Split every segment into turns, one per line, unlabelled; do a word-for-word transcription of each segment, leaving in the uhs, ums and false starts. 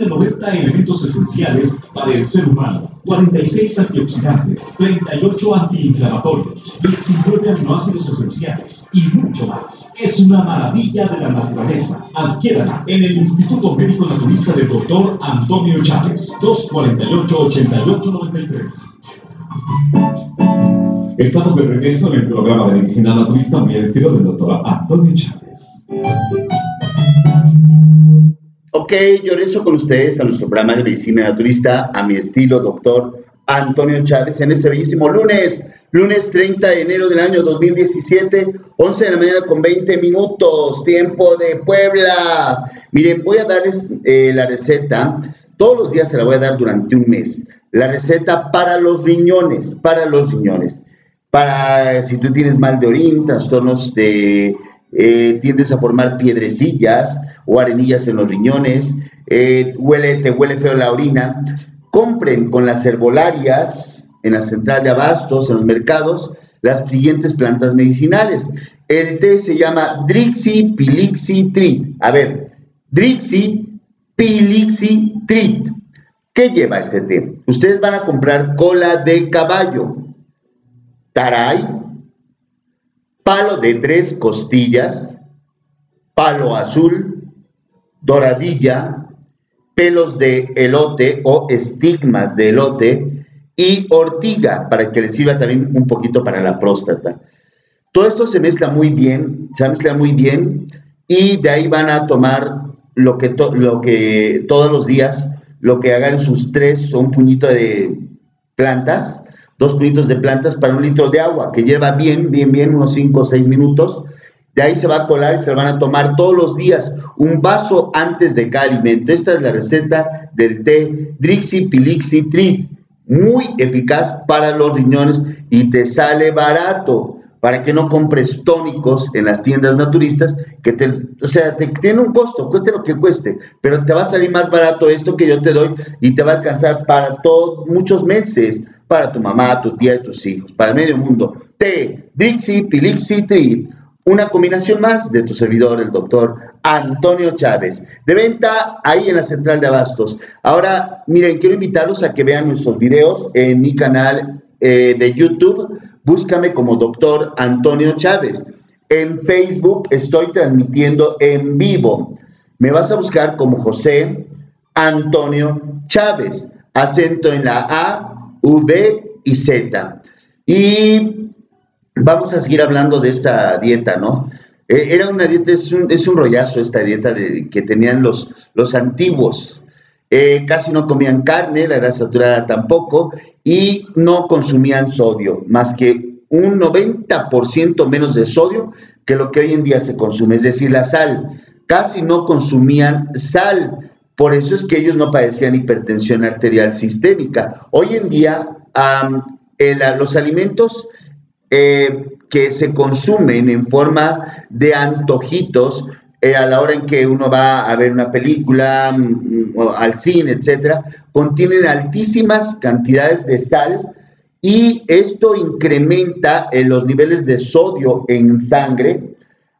contiene noventa elementos esenciales para el ser humano, cuarenta y seis antioxidantes, treinta y ocho antiinflamatorios, diecinueve aminoácidos esenciales y mucho más. Es una maravilla de la naturaleza. Adquiérala en el Instituto Médico Naturista del doctor Antonio Chávez, dos cuarenta y ocho, ochenta y ocho noventa y tres. Estamos de regreso en el programa de medicina naturista muy al estilo del doctor Antonio Chávez.
Ok, yo regreso con ustedes a nuestro programa de medicina naturista a mi estilo doctor Antonio Chávez en este bellísimo lunes, lunes treinta de enero del año dos mil diecisiete, once de la mañana con veinte minutos, tiempo de Puebla. Miren, voy a darles eh, la receta, todos los días se la voy a dar durante un mes, la receta para los riñones, para los riñones, para si tú tienes mal de orín, trastornos de, eh, tiendes a formar piedrecillas o arenillas en los riñones, eh, huele, te huele feo la orina, compren con las herbolarias en la central de abastos, en los mercados, las siguientes plantas medicinales. El té se llama Drixi-Pilixi-Trit. A ver, Drixi-Pilixi-Trit. ¿Qué lleva este té? Ustedes van a comprar cola de caballo, taray, palo de tres costillas, palo azul, doradilla, pelos de elote o estigmas de elote y ortiga para que les sirva también un poquito para la próstata. Todo esto se mezcla muy bien, se mezcla muy bien y de ahí van a tomar lo que, to lo que todos los días, lo que hagan sus tres o un puñito de plantas, dos puñitos de plantas para un litro de agua que lleva bien, bien, bien unos cinco o seis minutos. De ahí se va a colar y se lo van a tomar todos los días, un vaso antes de cada alimento. Esta es la receta del té Drixi-Pilixi-Trit, muy eficaz para los riñones y te sale barato, para que no compres tónicos en las tiendas naturistas, que te, o sea, te, tiene un costo, cueste lo que cueste, pero te va a salir más barato esto que yo te doy y te va a alcanzar para todos, muchos meses, para tu mamá, tu tía y tus hijos, para el medio mundo. Té Drixi-Pilixi-Trit, una combinación más de tu servidor, el doctor Antonio Chávez, de venta ahí en la central de abastos. Ahora, miren, quiero invitarlos a que vean nuestros videos en mi canal eh, de YouTube. Búscame como doctor Antonio Chávez. En Facebook estoy transmitiendo en vivo. Me vas a buscar como José Antonio Chávez, acento en la A, V y Z. Y vamos a seguir hablando de esta dieta, ¿no? Eh, era una dieta, es un, es un rollazo esta dieta de, que tenían los, los antiguos. Eh, casi no comían carne, la grasa saturada tampoco, y no consumían sodio, más que un noventa por ciento menos de sodio que lo que hoy en día se consume, es decir, la sal. Casi no consumían sal, por eso es que ellos no padecían hipertensión arterial sistémica. Hoy en día, um, el, los alimentos Eh, que se consumen en forma de antojitos eh, a la hora en que uno va a ver una película, mm, al cine, etcétera, contienen altísimas cantidades de sal y esto incrementa eh, los niveles de sodio en sangre.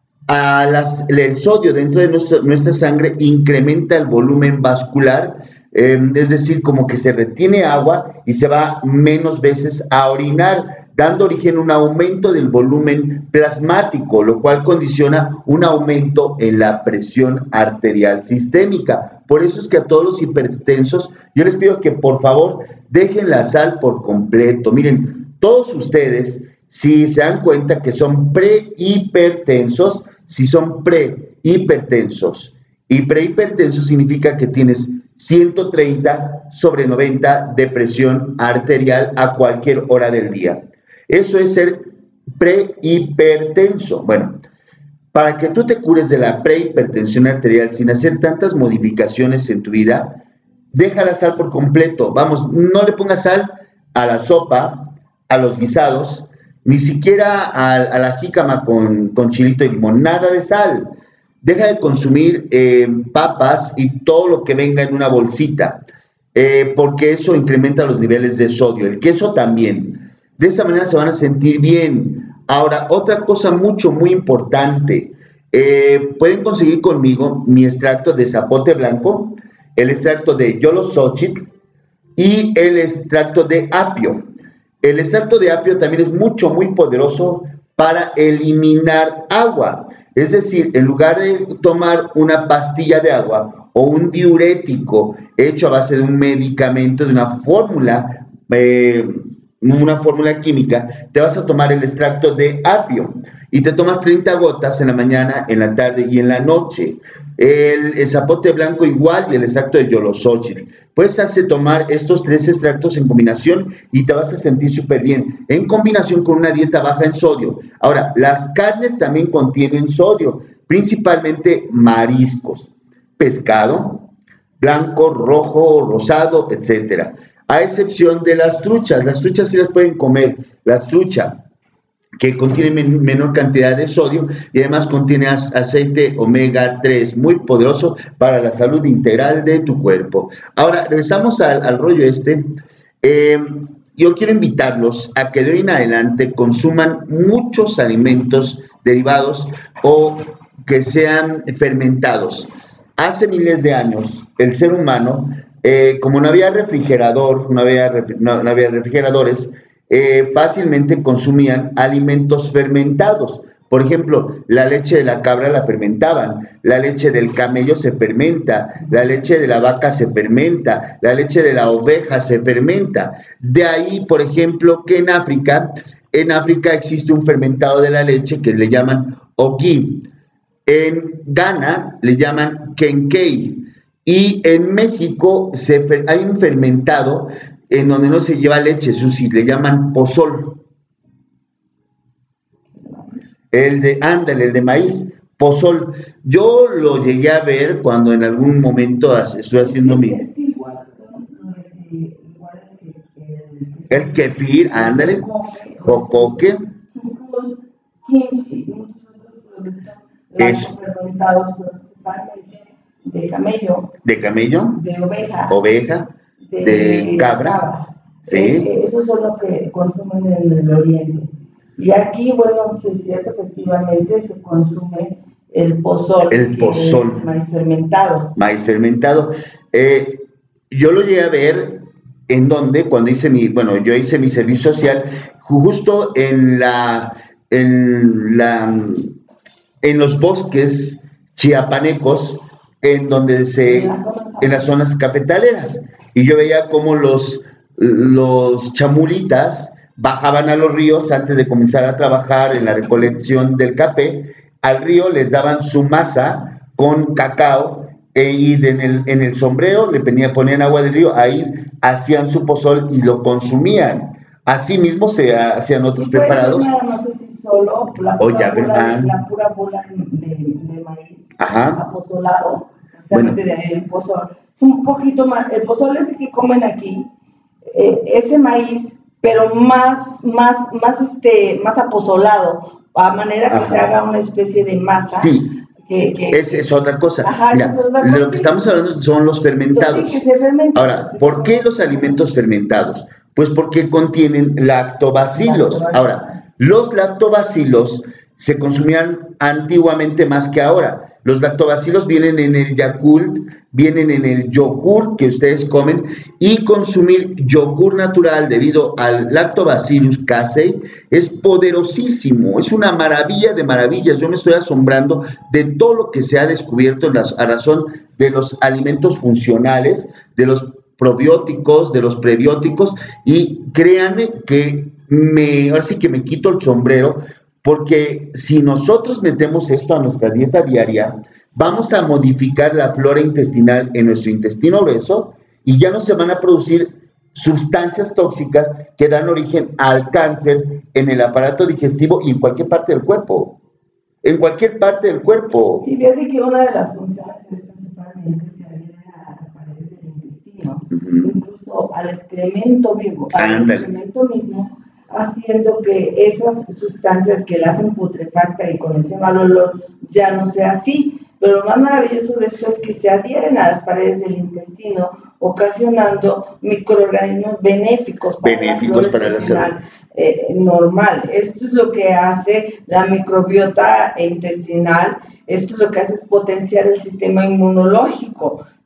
A las, el sodio dentro de nuestra, nuestra sangre incrementa el volumen vascular, eh, es decir, como que se retiene agua y se va menos veces a orinar, dando origen a un aumento del volumen plasmático, lo cual condiciona un aumento en la presión arterial sistémica. Por eso es que a todos los hipertensos, yo les pido que por favor dejen la sal por completo. Miren, todos ustedes, si se dan cuenta que son prehipertensos, si son prehipertensos, y prehipertenso significa que tienes ciento treinta sobre noventa de presión arterial a cualquier hora del día. Eso es ser prehipertenso. Bueno, para que tú te cures de la prehipertensión arterial sin hacer tantas modificaciones en tu vida, deja la sal por completo. Vamos, no le pongas sal a la sopa, a los guisados, ni siquiera a, a la jícama con, con chilito y limón, nada de sal. Deja de consumir eh, papas y todo lo que venga en una bolsita, eh, porque eso incrementa los niveles de sodio. El queso también. De esa manera se van a sentir bien. Ahora, otra cosa mucho, muy importante. Eh, pueden conseguir conmigo mi extracto de zapote blanco el extracto de Yolosóchitl y el extracto de apio. El extracto de apio también es mucho, muy poderoso para eliminar agua. Es decir, en lugar de tomar una pastilla de agua o un diurético hecho a base de un medicamento, de una fórmula, eh, una fórmula química, te vas a tomar el extracto de apio y te tomas treinta gotas en la mañana, en la tarde y en la noche. El, el zapote blanco igual y el extracto de Yolosóchitl. Puedes hacer tomar estos tres extractos en combinación y te vas a sentir súper bien, en combinación con una dieta baja en sodio. Ahora, las carnes también contienen sodio, principalmente mariscos, pescado, blanco, rojo, rosado, etcétera. A excepción de las truchas. Las truchas sí las pueden comer. Las truchas que contiene men menor cantidad de sodio y además contiene aceite omega tres, muy poderoso para la salud integral de tu cuerpo. Ahora, regresamos al, al rollo este. Eh, yo quiero invitarlos a que de hoy en adelante consuman muchos alimentos derivados o que sean fermentados. Hace miles de años, el ser humano, eh, como no había refrigerador, no había, no, no había refrigeradores, Eh, fácilmente consumían alimentos fermentados. Por ejemplo, la leche de la cabra la fermentaban, la leche del camello se fermenta, la leche de la vaca se fermenta, la leche de la oveja se fermenta. De ahí, por ejemplo, que en África, en África existe un fermentado de la leche que le llaman ogi. En Ghana le llaman kenkey. Y en México se, hay un fermentado en donde no se lleva leche, Susi, le llaman pozol. El de, ándale, el de maíz, pozol. Yo lo llegué a ver cuando en algún momento estuve haciendo mi...
Es igual, igual
el, el kefir, ándale, jocoque.
Kimchi, muchos otros productos fermentados de camello.
De camello.
De oveja.
Oveja. De, de cabra, cabra.
Sí. Eh, esos son los que consumen en el oriente. Y aquí, bueno, si es cierto, efectivamente se consume el pozol,
el pozol.
Que es maíz fermentado.
Maíz fermentado. Eh, yo lo llegué a ver en donde, cuando hice mi, bueno, yo hice mi servicio social, justo en la, en la, en los bosques chiapanecos, en donde se, en las zonas cafetaleras. Y yo veía cómo los, los chamulitas bajaban a los ríos antes de comenzar a trabajar en la recolección del café. Al río les daban su masa con cacao e, y en el, en el sombrero le ponía, ponían agua del río, ahí hacían su pozol y lo consumían. Así mismo se hacían otros
sí,
preparados.
Nada, no sé si solo la pura,
oh, ya,
bola, de, la pura bola de, de maíz.
Ajá.
Apozolado, bueno. De el pozol. Es un poquito más, el pozol ese que comen aquí, eh, ese maíz, pero más, más, más, este, más apozolado, a manera que Ajá. se haga una especie de masa.
Sí, que, que, es, es otra cosa.
Ajá,
Mira,
es otra
lo cosa. que estamos hablando son los fermentados.
Sí, que se fermentan.
Ahora, ¿por qué los alimentos fermentados? Pues porque contienen lactobacilos. Lactobacilos. Ahora, los lactobacilos se consumían antiguamente más que ahora. Los lactobacilos vienen en el Yakult, vienen en el yogur que ustedes comen, y consumir yogur natural debido al Lactobacillus casei es poderosísimo, es una maravilla de maravillas. Yo me estoy asombrando de todo lo que se ha descubierto en las, a razón de los alimentos funcionales, de los probióticos, de los prebióticos, y créanme que me, ahora sí que me quito el sombrero, porque si nosotros metemos esto a nuestra dieta diaria, vamos a modificar la flora intestinal en nuestro intestino grueso y ya no se van a producir sustancias tóxicas que dan origen al cáncer en el aparato digestivo y en cualquier parte del cuerpo. En cualquier parte del cuerpo.
Sí, fíjate que una de las funciones es principalmente se adhieren a las paredes del intestino, uh-huh. incluso al excremento vivo, al Ándale. excremento mismo, haciendo que esas sustancias que la hacen putrefacta y con ese mal olor ya no sea así. Pero lo más maravilloso de esto es que se adhieren a las paredes del intestino, ocasionando microorganismos benéficos para
benéficos
la
para la salud
eh, normal. Esto es lo que hace la microbiota intestinal. Esto es lo que hace es potenciar el sistema inmunológico.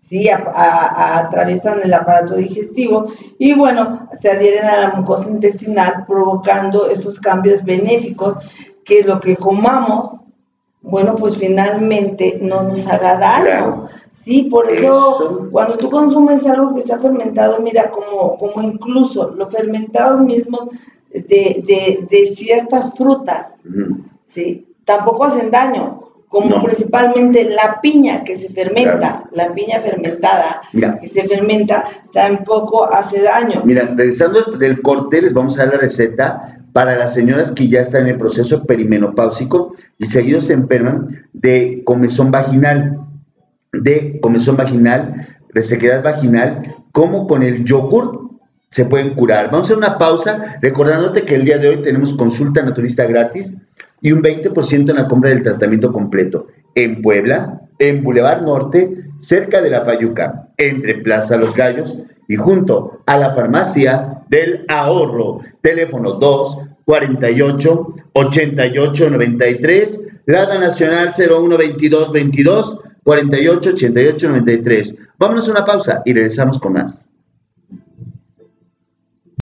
¿sí? A, a, a, atraviesan el aparato digestivo y, bueno, se adhieren a la mucosa intestinal, provocando esos cambios benéficos, que lo que comamos, bueno, pues finalmente no nos haga daño. Claro. Sí, por eso, eso, cuando tú consumes algo que está fermentado, mira, como, como incluso los fermentados mismos de, de, de ciertas frutas, uh-huh. ¿sí? Tampoco hacen daño, como no. principalmente la piña que se fermenta, claro. la piña fermentada Mira. que se fermenta, tampoco hace daño.
Mira, regresando del corte, les vamos a dar la receta para las señoras que ya están en el proceso perimenopáusico y seguidos se enferman de comezón vaginal, de comezón vaginal, resequedad vaginal, como con el yogur se pueden curar. Vamos a hacer una pausa, recordándote que el día de hoy tenemos consulta naturista gratis y un veinte por ciento en la compra del tratamiento completo en Puebla, en Boulevard Norte, cerca de la Fayuca, entre Plaza Los Gallos y junto a la Farmacia del Ahorro. Teléfono dos cuarenta y ocho, ochenta y ocho, noventa y tres, Lada Nacional cero uno veintidós veintidós, cuarenta y ocho, ochenta y ocho, noventa y tres. Vámonos a una pausa y regresamos con más.